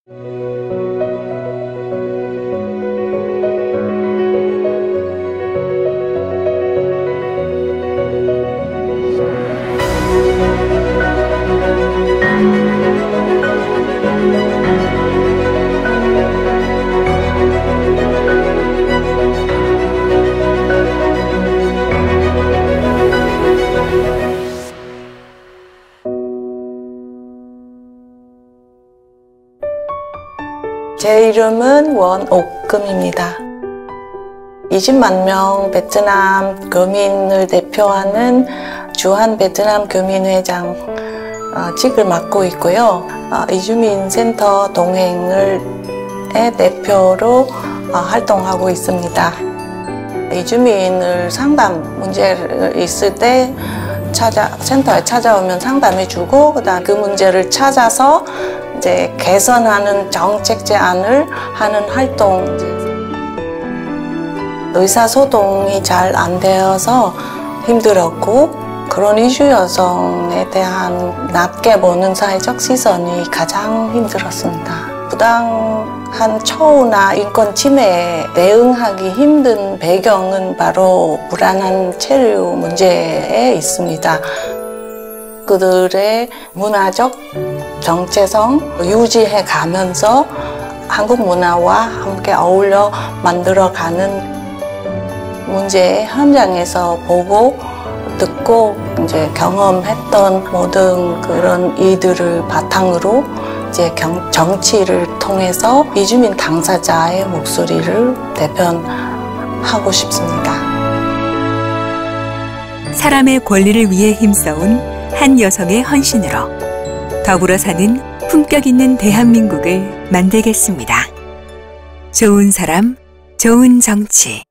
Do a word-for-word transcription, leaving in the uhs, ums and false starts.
제 이름은 원옥금입니다. 이십만 명 베트남 교민을 대표하는 주한 베트남 교민회장 직을 맡고 있고요. 이주민 센터 동행을 대표로 활동하고 있습니다. 이주민을 상담 문제 있을 때 찾아, 센터에 찾아오면 상담해주고, 그다음 그 문제를 찾아서 이제 개선하는 정책 제안을 하는 활동. 의사소통이 잘 안 되어서 힘들었고, 그런 이주 여성에 대한 낮게 보는 사회적 시선이 가장 힘들었습니다. 부당한 처우나 인권 침해에 대응하기 힘든 배경은 바로 불안한 체류 문제에 있습니다. 그들의 문화적 정체성 유지해 가면서 한국 문화와 함께 어울려 만들어가는 문제 현장에서 보고 듣고 이제 경험했던 모든 그런 이들을 바탕으로 이제 경, 정치를 통해서 이주민 당사자의 목소리를 대변하고 싶습니다. 사람의 권리를 위해 힘써온 한 여성의 헌신으로 더불어 사는 품격 있는 대한민국을 만들겠습니다. 좋은 사람, 좋은 정치.